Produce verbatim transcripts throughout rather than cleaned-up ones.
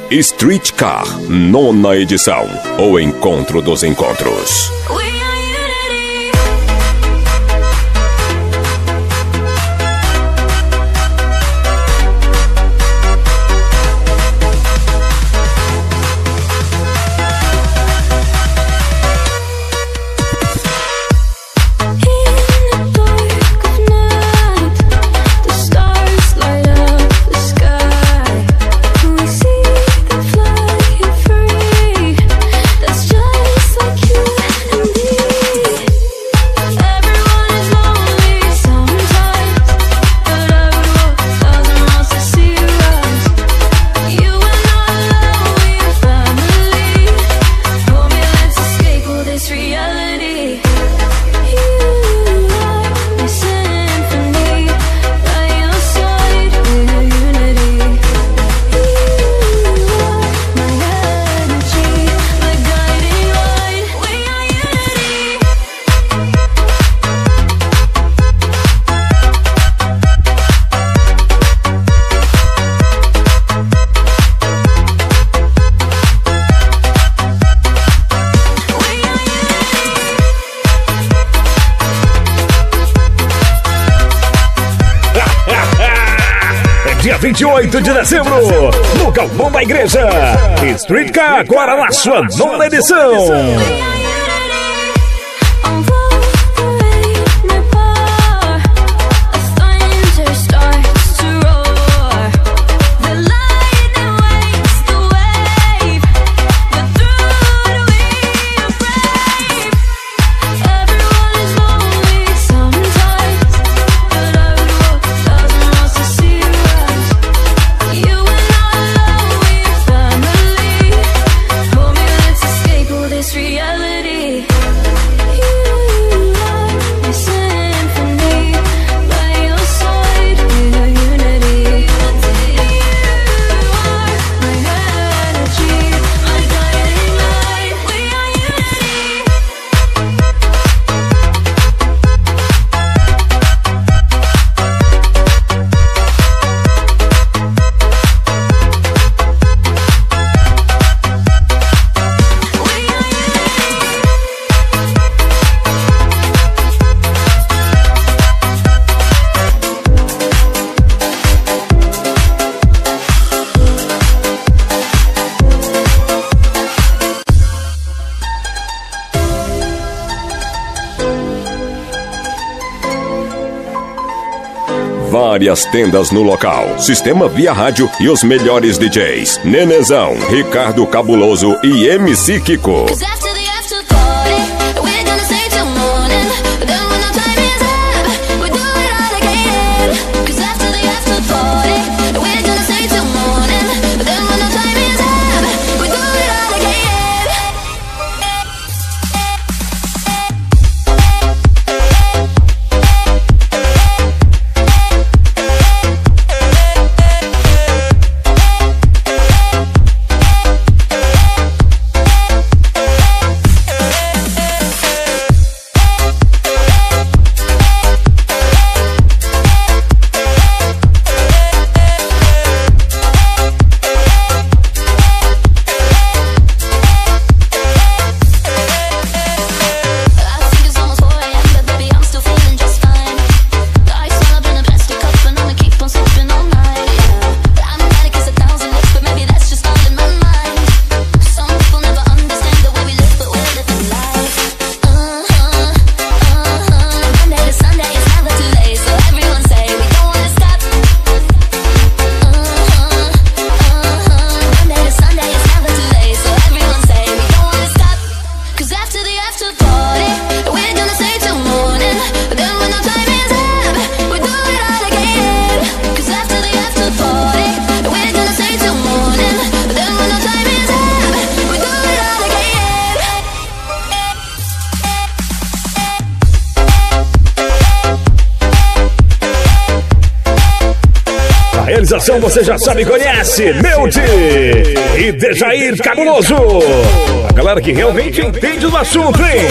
Street Car, nona edição. O encontro dos encontros. vinte e oito de dezembro, no Galpão da Igreja. Street Car agora na sua nona edição. Várias tendas no local, sistema via rádio e os melhores D Js. Nenezão, Ricardo Cabuloso e M C Kiko. Realização você já sabe e conhece, Meude e Dejair Cabuloso. A galera que realmente entende do assunto, hein?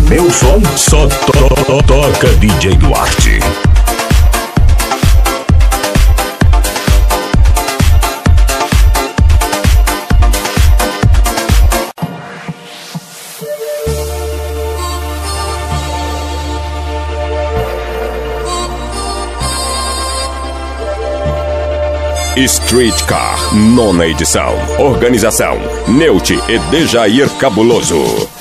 meu som só to to toca D J Duarte. Street Car, nona edição. Organização: Neuti e Dejair Cabuloso.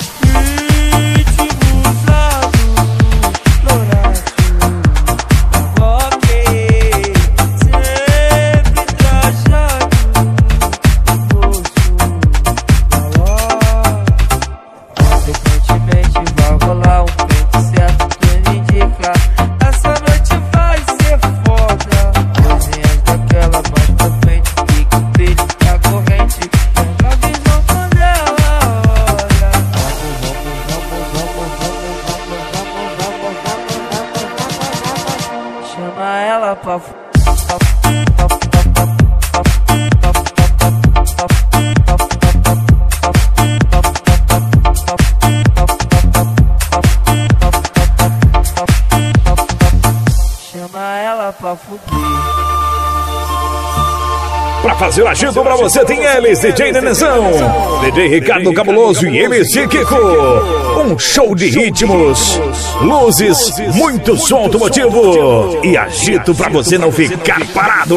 Pra fazer o agito pra você tem eles, D J Nenezão, D J Ricardo Cabuloso e M C Kiko. Um show de ritmos, luzes, muito som automotivo e agito pra você não ficar parado.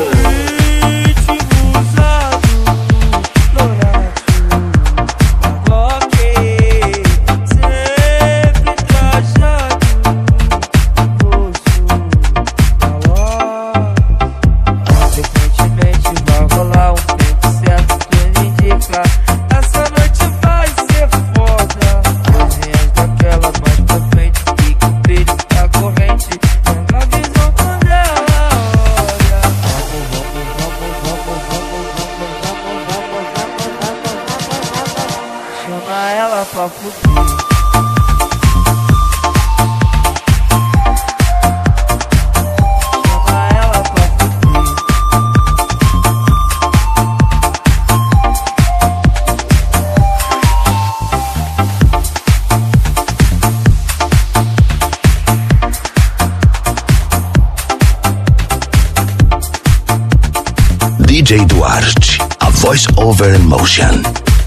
D J Duarte, a voice over emotion.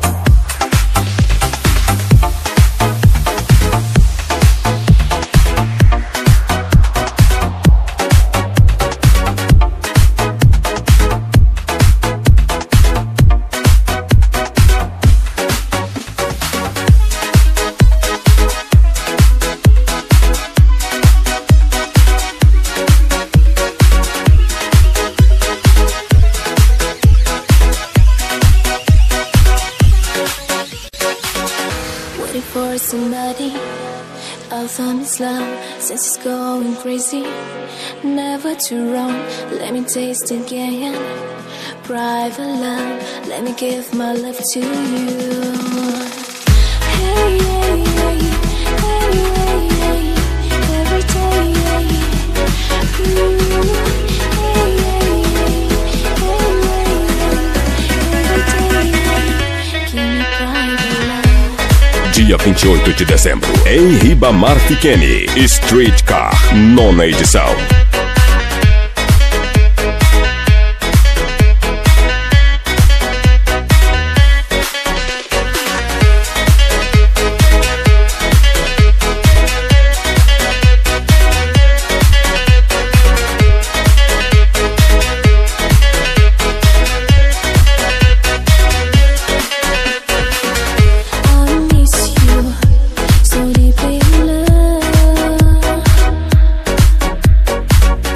For somebody, I'll find this love since it's going crazy. Never too wrong, let me taste again. Private love, let me give my love to you. Hey, hey, hey, hey, hey, hey, every day, hey, ooh, hey, hey, hey, hey, every day, hey, give me private love. Dia vinte e oito de dezembro, em Ribamar Pequeni, Street Car, nona edição. So deep in love.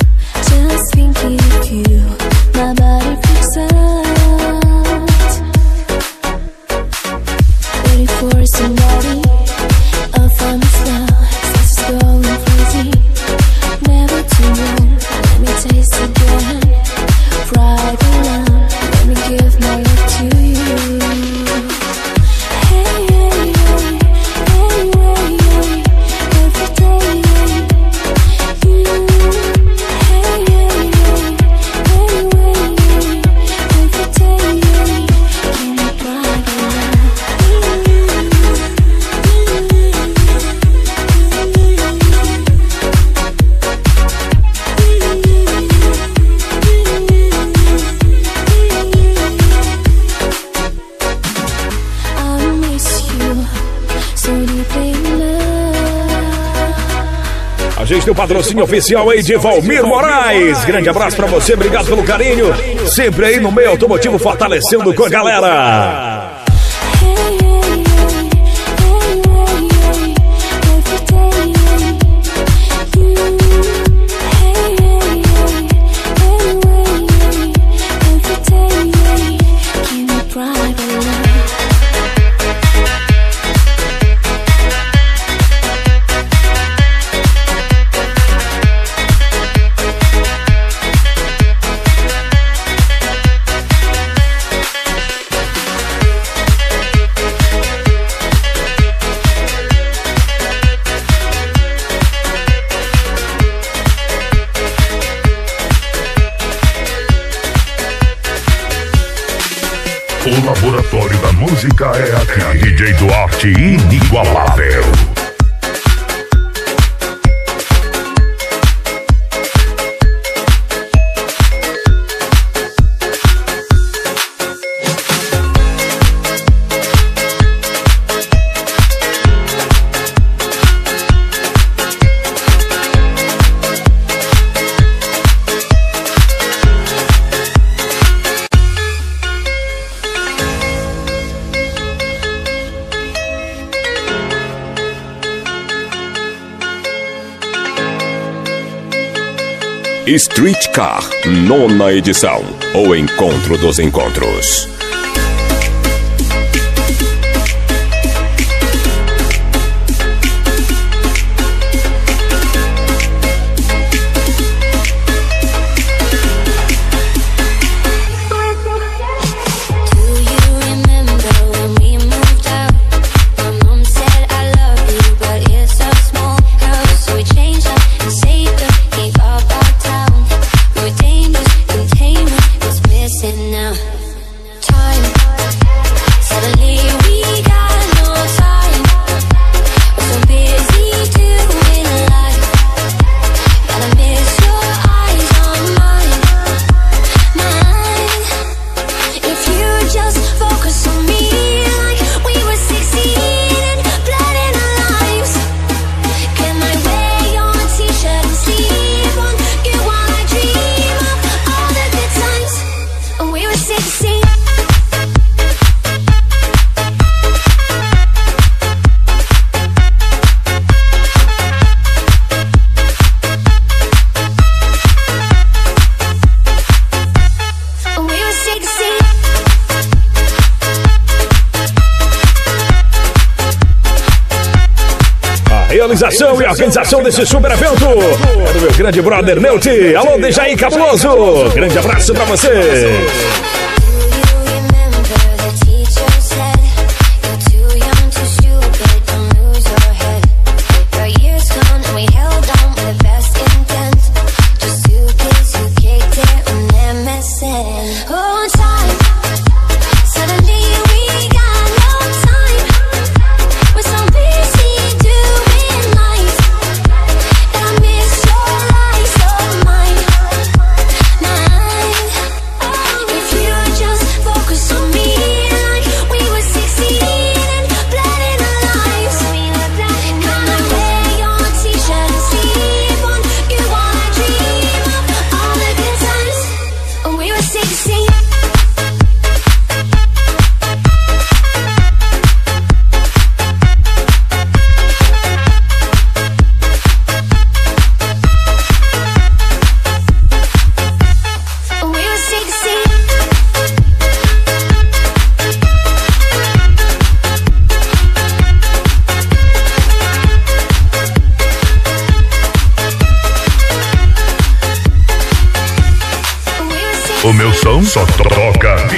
gente tem o patrocínio oficial aí de Valmir Moraes. Grande abraço pra você, obrigado pelo carinho. Sempre aí no meio automotivo, fortalecendo com a galera. O laboratório da música é aqui. D J Duarte inigualável. Street Car, nona edição. O encontro dos encontros. Realização e organização desse super evento é do meu grande brother Neuti. Alô, Dejaí Cabuloso. Grande abraço pra você. O meu som só toca